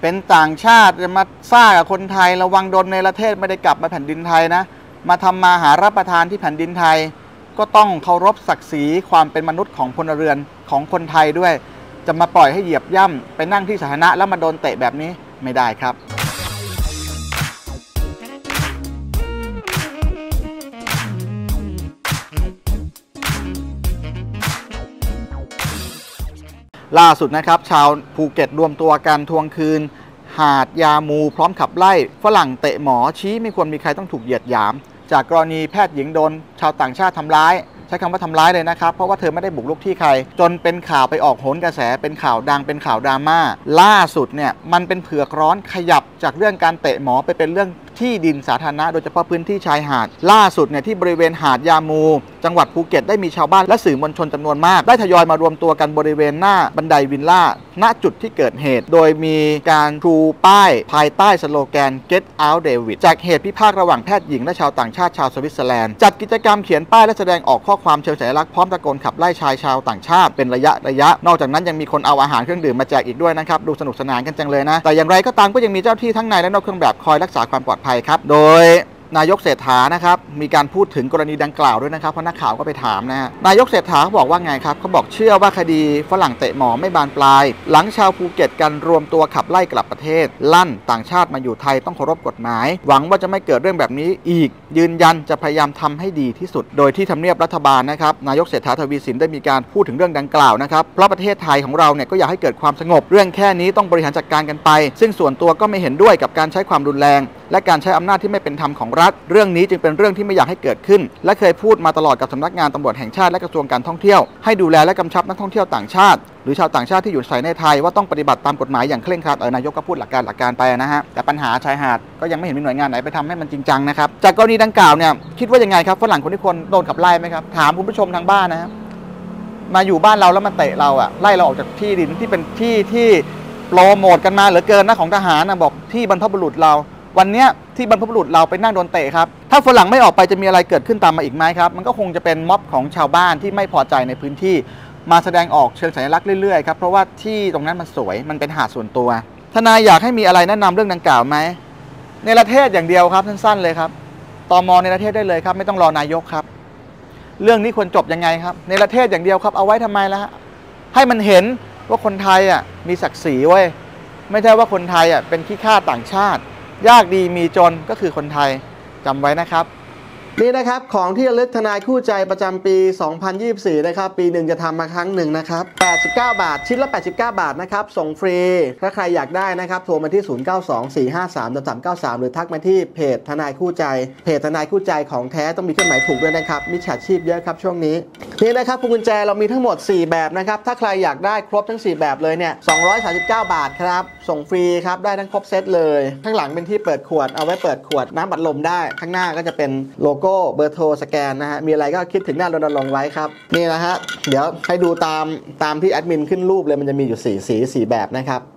เป็นต่างชาติจะมาซ่ากับคนไทยระวังโดนในประเทศไม่ได้กลับมาแผ่นดินไทยนะมาทำมาหารับประทานที่แผ่นดินไทยก็ต้องเคารพศักดิ์ศรีความเป็นมนุษย์ของพลเรือนของคนไทยด้วยจะมาปล่อยให้เหยียบย่ำไปนั่งที่สาธารณะแล้วมาโดนเตะแบบนี้ไม่ได้ครับล่าสุดนะครับชาวภูเก็ตรวมตัวกันทวงคืนหาดยามูพร้อมขับไล่ฝรั่งเตะหมอชี้ไม่ควรมีใครต้องถูกเหยียดหยามจากกรณีแพทย์หญิงโดนชาวต่างชาติทำร้ายใช้คำว่าทำร้ายเลยนะครับเพราะว่าเธอไม่ได้บุกรุกที่ใครจนเป็นข่าวไปออกโหนกระแสเป็นข่าวดังเป็นข่าวดราม่าล่าสุดเนี่ยมันเป็นเผือกร้อนขยับจากเรื่องการเตะหมอไปเป็นเรื่องที่ดินสาธารณะโดยเฉพาะพื้นที่ชายหาดล่าสุดเนี่ยที่บริเวณหาดยามูจังหวัดภูเก็ตได้มีชาวบ้านและสื่อมวลชนจำนวนมากได้ทยอยมารวมตัวกันบริเวณหน้าบันไดวิลล่าณจุดที่เกิดเหตุโดยมีการชูป้ายภายใต้สโลแกน Get Out David จากเหตุพิพาทระหว่างแพทย์หญิงและชาวต่างชาติชาวสวิตเซอร์แลนด์จัดกิจกรรมเขียนป้ายและแสดงออกข้อความเชิงสัญลักษณ์พร้อมตะโกนขับไล่ชายชาวต่างชาติเป็นระยะนอกจากนั้นยังมีคนเอาอาหารเครื่องดื่มมาแจกอีกด้วยนะครับดูสนุกสนานกันจังเลยนะแต่อย่างไรก็ตามก็ยังมีเจ้าที่ทั้งในและนอกเครื่องแบบคอยรักษาความปลอดภัยครับโดยนายกเศรษฐานะครับมีการพูดถึงกรณีดังกล่าวด้วยนะครับเพราะนักข่าวก็ไปถามนะฮะนายกเศรษฐาเขาบอกว่าไงครับเขาบอกเชื่อว่าคดีฝรั่งเตะหมอไม่บานปลายหลังชาวภูเก็ตกันรวมตัวขับไล่กลับประเทศลั่นต่างชาติมาอยู่ไทยต้องเคารพกฎหมายหวังว่าจะไม่เกิดเรื่องแบบนี้อีกยืนยันจะพยายามทำให้ดีที่สุดโดยที่ทำเนียบรัฐบาลนะครับนายกเศรษฐาทวีสินได้มีการพูดถึงเรื่องดังกล่าวนะครับเพราะประเทศไทยของเราเนี่ยก็อยากให้เกิดความสงบเรื่องแค่นี้ต้องบริหารจัดการกันไปซึ่งส่วนตัวก็ไม่เห็นด้วยกับการใช้ความรุนแรงและการใช้อำนาจที่ไม่เป็นธรรมของรัฐเรื่องนี้จึงเป็นเรื่องที่ไม่อยากให้เกิดขึ้นและเคยพูดมาตลอดกับสำนักงานตำรวจแห่งชาติและกระทรวงการท่องเที่ยวให้ดูแลและกำชับนักท่องเที่ยวต่างชาติหรือชาวต่างชาติที่อยู่อาศัยในไทยว่าต้องปฏิบัติตามกฎหมายอย่างเคร่งครัดนายกก็พูดหลักการไปนะฮะแต่ปัญหาชายหาดก็ยังไม่เห็นมีหน่วยงานไหนไปทำให้มันจริงจังนะครับจากกรณีดังกล่าวเนี่ยคิดว่ายังไงครับฝรั่งคนที่ควรโดนขับไล่ไหมครับถามคุณผู้ชมทางบ้านนะครับมาอยู่บ้านเราแล้วมาเตะเราไล่เราออกจากที่ดินที่เป็นที่โปรโมทกันมาเหลือเกินนะของทหารนะบอกที่บรรพบุรุษเราวันนี้ที่บรรพบุรุษเราไปนั่งโดนเตะครับถ้าฝรั่งไม่ออกไปจะมีอะไรเกิดขึ้นตามมาอีกไหมครับมันก็คงจะเป็นม็อบของชาวบ้านที่ไม่พอใจในพื้นที่มาแสดงออกเชิงสัญลักษณ์เรื่อยๆครับเพราะว่าที่ตรงนั้นมันสวยมันเป็นหาดส่วนตัวทนายอยากให้มีอะไรแนะนำเรื่องดังกล่าวไหมในประเทศอย่างเดียวครับสั้นๆเลยครับตม.ในประเทศได้เลยครับไม่ต้องรอนายกครับเรื่องนี้ควรจบยังไงครับในประเทศอย่างเดียวครับเอาไว้ทำไมล่ะฮะให้มันเห็นว่าคนไทยมีศักดิ์ศรีเว้ยไม่ใช่ว่าคนไทยเป็นขี้ข้าต่างชาติยากดีมีจนก็คือคนไทยจำไว้นะครับนี่นะครับของที่ระลึกทนายคู่ใจประจำปี 2024 นะครับปีหนึ่งจะทำมาครั้งหนึ่งนะครับ89 บาทชิ้นละ89 บาทนะครับส่งฟรีถ้าใครอยากได้นะครับโทรมาที่ 0924533393 หรือทักมาที่เพจทนายคู่ใจเพจทนายคู่ใจของแท้ต้องมีเครื่องหมายถูกด้วยนะครับมิจฉาชีพเยอะครับช่วงนี้นี่นะครับพวงกุญแจเรามีทั้งหมด4แบบนะครับถ้าใครอยากได้ครบทั้ง4แบบเลยเนี่ย239 บาทครับส่งฟรีครับได้ทั้งครบเซตเลยข้างหลังเป็นที่เปิดขวดเอาไว้เปิดขวดน้ำบัดลมได้ข้างหน้าก็จะเป็นโลโก้เบอร์โทรสแกนนะฮะมีอะไรก็คิดถึงหน้ารณรงค์ไว้ครับนี่นะฮะเดี๋ยวให้ดูตามที่แอดมินขึ้นรูปเลยมันจะมีอยู่4 สี 4 แบบนะครับ